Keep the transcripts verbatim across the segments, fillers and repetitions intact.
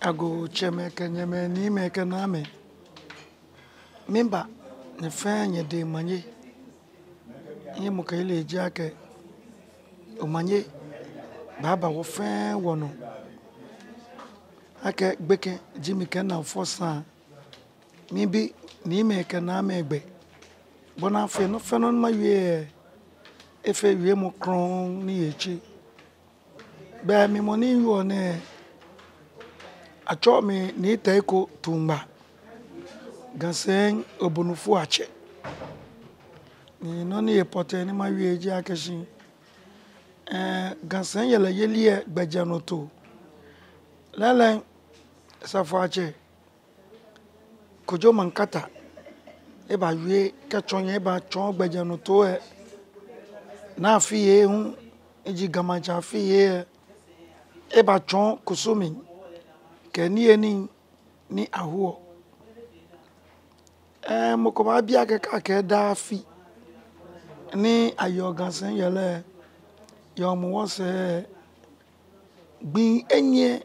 ago cheme kenyeme ni me kename mimba ne fanye de manye ye mukayile jake o manye baba wo fen wono ake gbeke jimi kenna fosa mi bi ni me kename gbe bona fe no fe no ma wie efe wie mo kron ni echi ba mi moni yo ne acho mi ni Teiko Tungma gansen Obonufoiatse ni no ni epote ni ma wie ji akeshi eh gansen Yeleyeli gbejanoto lele safache kojo mankata e ba wie kachonye e ba chon gbejanoto e na fiye hun eji gamancha fiye e ba chon kusumi keni eni ni ahuo eh moko ba bia ke ka ke da fi ni ayo gansen yele yo mo wose gbin enye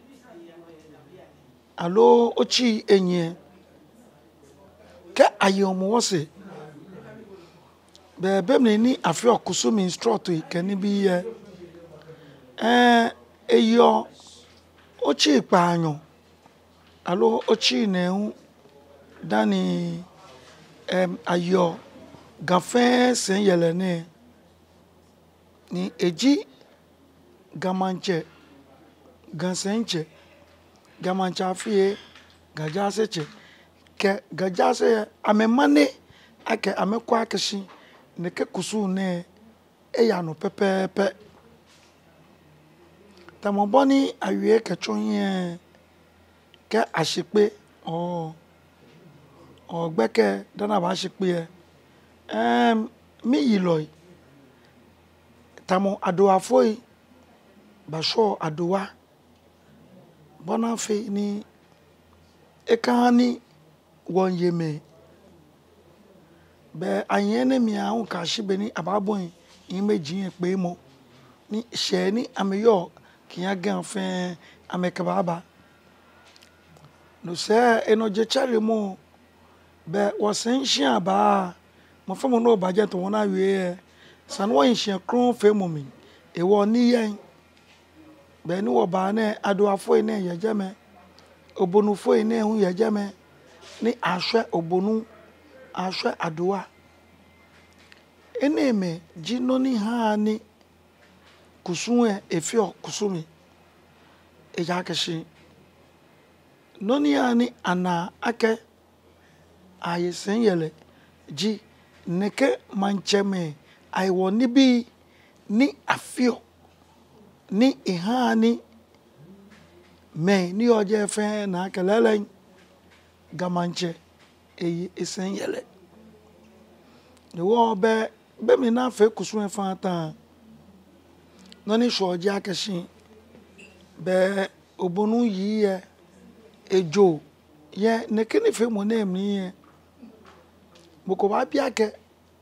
alo ochi enye ke ayo mo wose be be me ni afi okusumi instructor keni bi ye eh eyo ochi paanyo alo ochi nehu dani em ayo gafen sen yelene ni eji gamanche gansenche gamancha fie gajaseche ke gajase amemane ake amekwa akeshi ne ke kusu ne eya no pepepe tamoboni awie ke chonye ke ashipe o o gbeke dana ba ashipe em mi yiloi tamo adoa foi ba sho adoa bona fe ni ekani wonyeme be anyene mi ahun ka shibe ni ababon imeji pe mo ni she ni ameyo kiya gan fe ameka baba no se enoje chare mo be wosen hia ba mo fa mo no ba je to wona wie san wo hia kron fe mo mi e wo ni yen be ni wo ba na adoafo ina ye jeme Obonufo ina hu ye jeme ni ahwe obonu ahwe adoa eneme jino ni ha ni kusunwe efio kusumi e ja keshi noni ani ana ake ayesen yele ji neke mancheme aiwo ni bi ni afio ni ihani me ni oje fe na kelele gamanche eyi esen yele ni wo be be mi na fe kusun fa ta noni shoje akeshi be obonu yi ye ejo ye neke ni fe mo na mi ye moko ba bia ke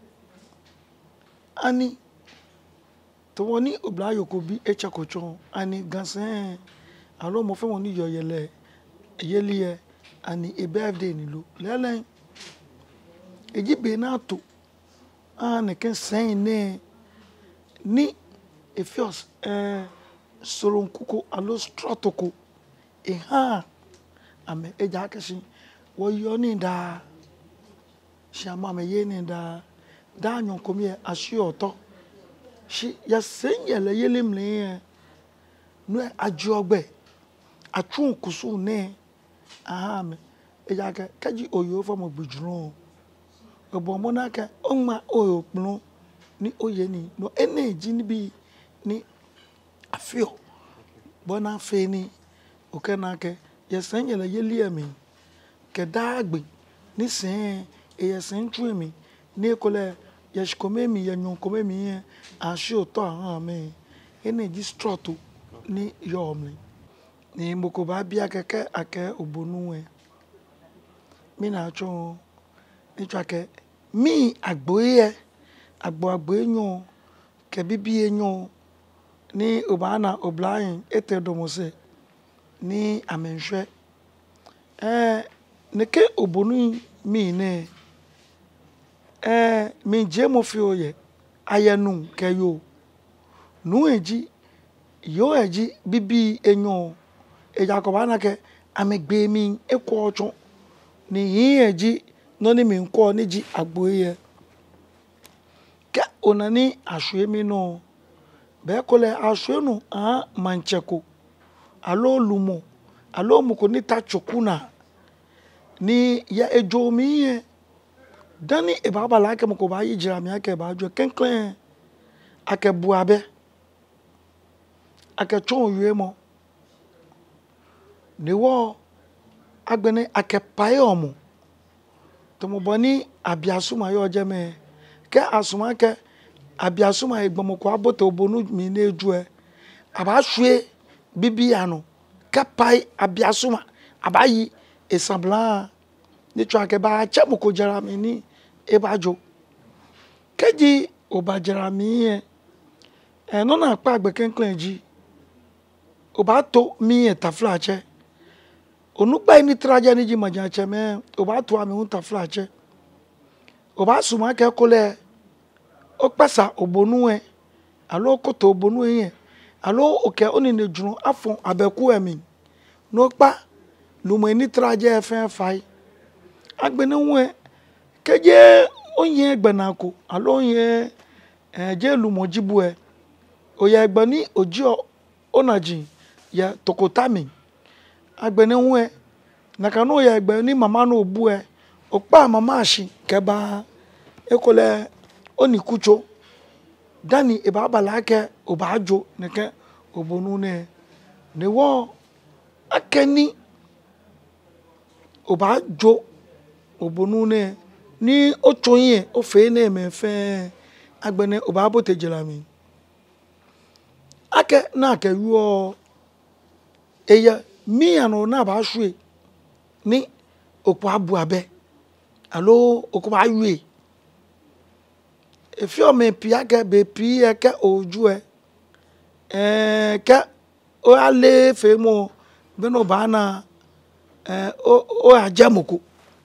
ani to woni obla yokobi echakochon ani gansen alo mo fe woni yoyele yeliye ani e birthday ni lo lele ejibe na to an ken sen ne ni efios eh soronkuko alo stratoko e ha ame eja keshi wo yo ni da shama me ye ni da da nyon komi ashi oto shi ya sen yele yele mle no ajiogbe atun kusu ne aha me eja ke kaji oyo fo mo bujuru obo mo na ke onma oyo pnu ni oye ni no energy ni bi ni afio bona fe ni okena ke ya sen yele yele mi ke dagbe ni sen e ya sen tru mi ni ekole ya shikome mi ya nyon kome mi ashi oto aha me energy struggle ni yomni ni moko ba bia keke ake obonu e mi na cho ni twake mi agboye agbo agbo enyo ke bibi enyo ni obana oblain etedomose ni amenhwe eh neke obonu mi ne eh mi je mo fi oye ayenu keyo nu eji yo eji bibi enyo ejakoba na ke amegbe mi ekwo ocho ni yin eji no ni mi nko ni ji agboye ka onani ahwe mi no be ko le ahwe no a mancheko alo lumo alo muko ni ta chokuna ni ya ejo mi ye dani e baba la ke muko ba yi jira mi ake ba jo kenklen ake buabe ake chon yue mo ni wo agbene ake paye omo to mo boni abiasuma yo je me ke asuma ke abiasuma egbomo ko aboto obonu mi na eju e aba hwe bibia no ke pai abiasuma aba yi esabla ni twa ke ba che mo ko jara mi ni e ba jo keji o ba jara mi e e no na pa agbe kenklen ji o ba to mi e tafla che onu pa ni traje ni ji maja che me o ba to ami un tafla che o ba suma ke ko le o pesa obonu e alo ko to obonu e alo oke oni ne junu afon abeku emi no pa lu mo ni traje e fen fai agbene hu keje onye gbanako alo ye eh je lu mo jibu e oya gbani oji onaji ya tokotami agbene hu e naka no ya gbani mama no obu e opa mama ashi keba ekole oni kucho dani e baba la ke obajo neke obonu ne ne wo akeni obajo obonu ne ni ochoyin o fe na me fe agbene obabo tejelami ake na ke yuo eya mi ano na ba hwe ni opo abu abe alo okuba yue efi o me pia ke be pia ke oju e eh ke o ale fe mo be no ba na eh o o ajamoko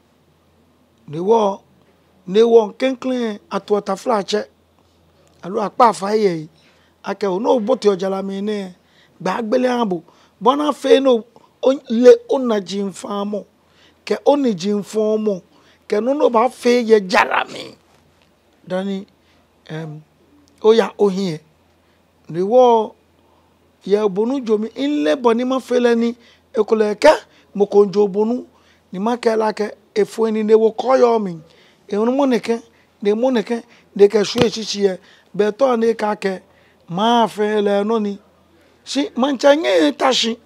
ne wo ne wo kenklen atota flache alo apa faye ake o no bote ojala mi ne gba gbele abo bona fe no le onaji nfamo ke oniji nfomo ke no no ba fe ye jara mi dani em oya ohie ne wo ye obonu jomi inle boni ma fele ni ekoleke mokonjo obonu ni makela ke efo ni ne wo koyo mi e onu moneke de moneke de ke hwe chichie be to ni ka ke ma fele no ni si mancha nye tashi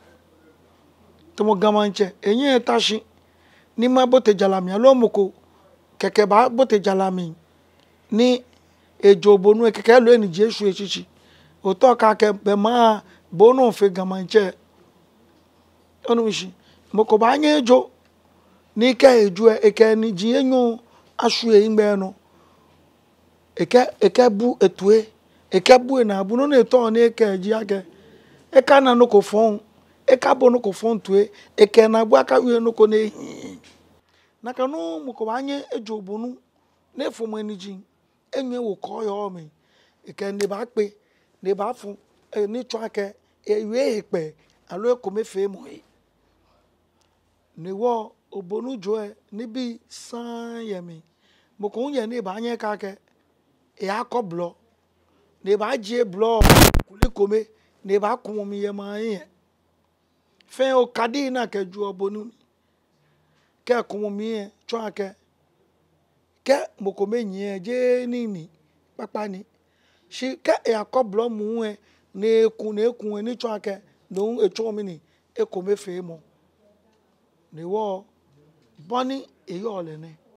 to mo gamanche enye tashi ni ma bote jalami alo moko keke ba bote jalami ni ejo obonu e keke lo eni je hwe chichi o to ka ke be ma bono fe gamanche onu mishi moko ba nye ejo ni ke eju e ke ni ji enyo ahwe ingbe no eke eke bu etue eke bu na bu no na to na eke ji ake eka na no ko fon eka bo no ko fon tue eke na bu aka wi no ko ne na ka no moko ba nye ejo obonu na efo mo ni ji enwe wo ko yo mi eke ne ba pe ne ba fun ni twa ake ewe epe alo ko me fe mo yi ni wo obonu jo e ni bi san ye mi moko unye ni ba nye ka ke e akoblo ne ba je blo kuli kome ne ba kun mi ye ma yin fe o kadi na ke ju obonu ke kun mi e twa ke ke moko me yin je ni ni papa ni shi ke e akoblo mu e ne kun ne kun ni twa ke no e twa mi ni e ko me fe mo ne wo boni e yo le ne